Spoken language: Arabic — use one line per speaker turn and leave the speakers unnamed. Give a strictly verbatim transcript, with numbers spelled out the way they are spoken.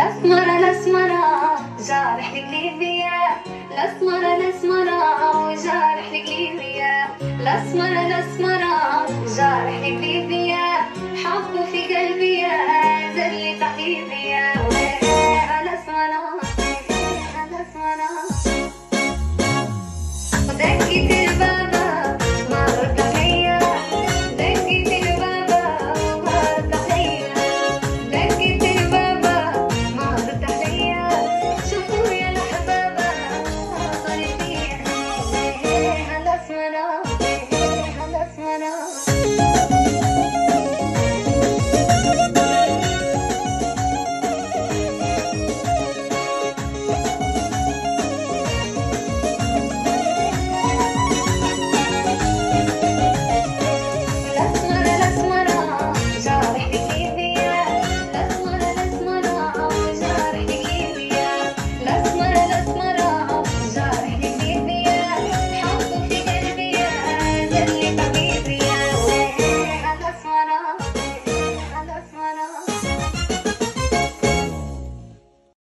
الأسمرة الأسمرة جارح لقليبيا، الأسمرة الأسمرة وجارح لقليبيا، الأسمرة الأسمرة جارح لقليبيا، حبه في قلبي يا زلة حبيبي.